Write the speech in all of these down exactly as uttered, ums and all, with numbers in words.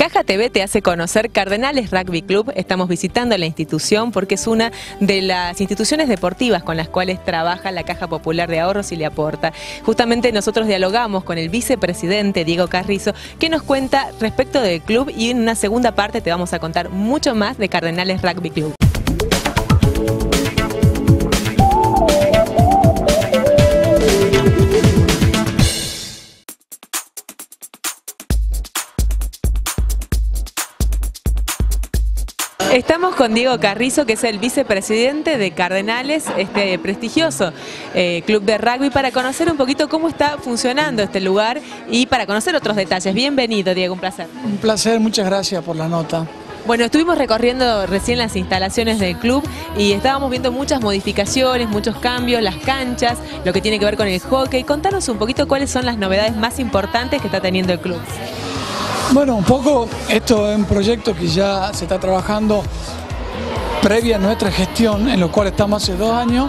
Caja T V te hace conocer Cardenales Rugby Club. Estamos visitando la institución porque es una de las instituciones deportivas con las cuales trabaja la Caja Popular de Ahorros y le aporta. Justamente nosotros dialogamos con el vicepresidente Diego Carrizo, que nos cuenta respecto del club, y en una segunda parte te vamos a contar mucho más de Cardenales Rugby Club. Estamos con Diego Carrizo, que es el vicepresidente de Cardenales, este prestigioso eh, club de rugby, para conocer un poquito cómo está funcionando este lugar y para conocer otros detalles. Bienvenido, Diego, un placer. Un placer, muchas gracias por la nota. Bueno, estuvimos recorriendo recién las instalaciones del club y estábamos viendo muchas modificaciones, muchos cambios, las canchas, lo que tiene que ver con el hockey. Contanos un poquito cuáles son las novedades más importantes que está teniendo el club. Bueno, un poco esto es un proyecto que ya se está trabajando previa a nuestra gestión, en lo cual estamos hace dos años.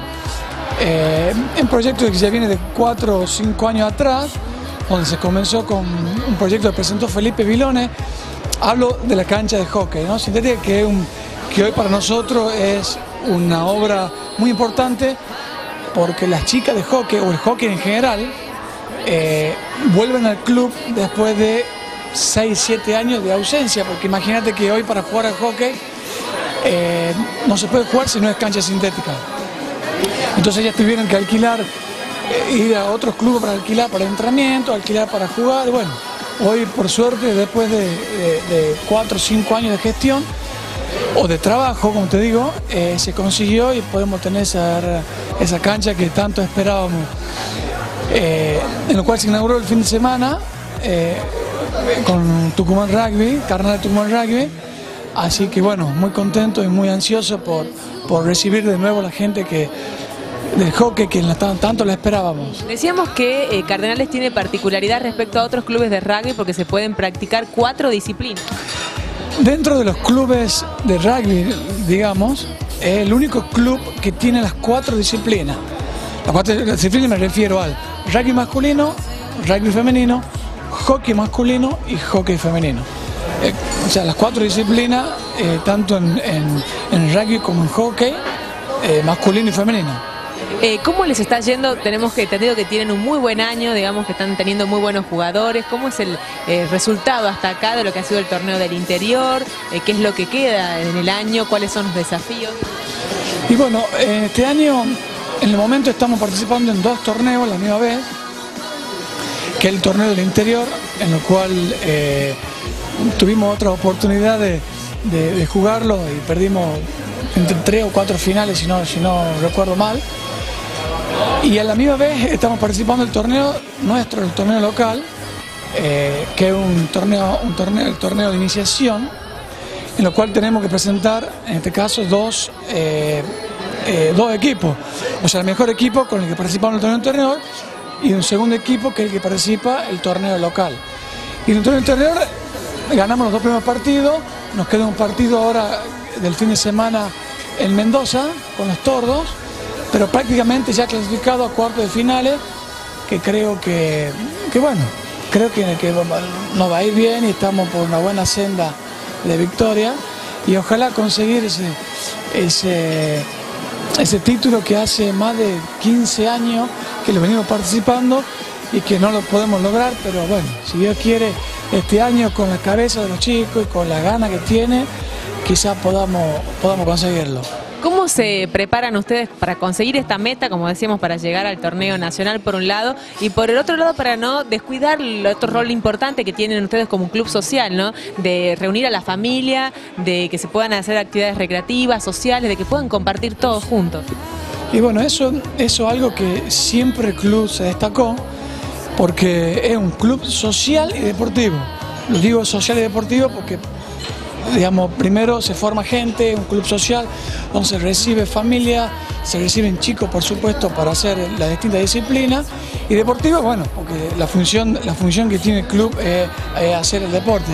Eh, un proyecto que ya viene de cuatro o cinco años atrás, donde se comenzó con un proyecto que presentó Felipe Vilone. Hablo de la cancha de hockey, ¿no? Sintética, que, es un, que hoy para nosotros es una obra muy importante, porque las chicas de hockey, o el hockey en general, eh, vuelven al club después de seis, siete años de ausencia, porque imagínate que hoy para jugar al hockey eh, no se puede jugar si no es cancha sintética. Entonces ellas tuvieron que alquilar, eh, ir a otros clubes para alquilar para entrenamiento, alquilar para jugar. Bueno, hoy por suerte, después de, de, de cuatro o cinco años de gestión o de trabajo, como te digo, eh, se consiguió y podemos tener esa, esa cancha que tanto esperábamos, eh, en lo cual se inauguró el fin de semana eh, con Tucumán Rugby, Cardenales Tucumán Rugby. Así que bueno, muy contento y muy ansioso por, por recibir de nuevo a la gente que del hockey que la, tanto la esperábamos. Decíamos que eh, Cardenales tiene particularidad respecto a otros clubes de rugby porque se pueden practicar cuatro disciplinas. Dentro de los clubes de rugby, digamos, es el único club que tiene las cuatro disciplinas. Las cuatro disciplinas me refiero al rugby masculino, rugby femenino, hockey masculino y hockey femenino. Eh, o sea, las cuatro disciplinas, eh, tanto en, en, en rugby como en hockey, eh, masculino y femenino. Eh, ¿Cómo les está yendo? Tenemos que entendido que tienen un muy buen año, digamos que están teniendo muy buenos jugadores. ¿Cómo es el eh, resultado hasta acá de lo que ha sido el torneo del interior? Eh, ¿Qué es lo que queda en el año? ¿Cuáles son los desafíos? Y bueno, eh, este año, en el momento estamos participando en dos torneos a la misma vez, que es el torneo del interior, en el cual eh, tuvimos otra oportunidad de, de, de jugarlo y perdimos entre tres o cuatro finales, si no, si no recuerdo mal. Y a la misma vez estamos participando en el torneo nuestro, el torneo local, eh, que es un torneo, un torneo, el torneo de iniciación, en lo cual tenemos que presentar, en este caso, dos, eh, eh, dos equipos. O sea, el mejor equipo con el que participamos en el torneo anterior y un segundo equipo que es el que participa el torneo local. Y en el torneo anterior ganamos los dos primeros partidos, nos queda un partido ahora del fin de semana en Mendoza con los Tordos, pero prácticamente ya clasificado a cuartos de finales, que creo que, que bueno, creo que, que nos va a ir bien y estamos por una buena senda de victoria y ojalá conseguir ese, ese, ese título que hace más de quince años que lo venimos participando y que no lo podemos lograr, pero bueno, si Dios quiere, este año con la cabeza de los chicos y con la gana que tiene, quizás podamos, podamos conseguirlo. ¿Cómo se preparan ustedes para conseguir esta meta, como decíamos, para llegar al torneo nacional por un lado, y por el otro lado para no descuidar el otro rol importante que tienen ustedes como un club social, ¿no? De reunir a la familia, de que se puedan hacer actividades recreativas, sociales, de que puedan compartir todos juntos? Y bueno, eso es algo que siempre el club se destacó, porque es un club social y deportivo. Lo digo social y deportivo porque, digamos, primero se forma gente, un club social donde se recibe familia, se reciben chicos, por supuesto, para hacer las distintas disciplinas, y deportivo, bueno, porque la función, la función que tiene el club es, es hacer el deporte.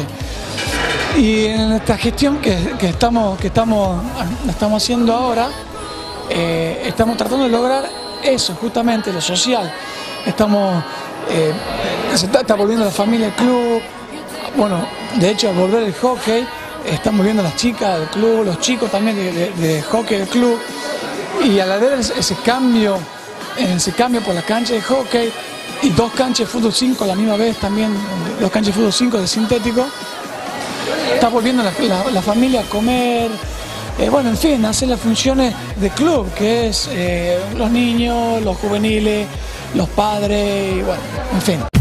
Y en esta gestión que, que, estamos, que estamos, estamos haciendo ahora, eh, estamos tratando de lograr eso, justamente lo social. Estamos, eh, se está, está volviendo la familia al club, bueno, de hecho al volver el hockey, estamos viendo las chicas del club, los chicos también de, de, de hockey del club, y al ver ese cambio, ese cambio por la cancha de hockey y dos canchas de fútbol cinco a la misma vez también, dos canchas de fútbol cinco de sintético, está volviendo la, la, la familia a comer, eh, bueno, en fin, hacer las funciones de club, que es eh, los niños, los juveniles, los padres, y bueno, en fin.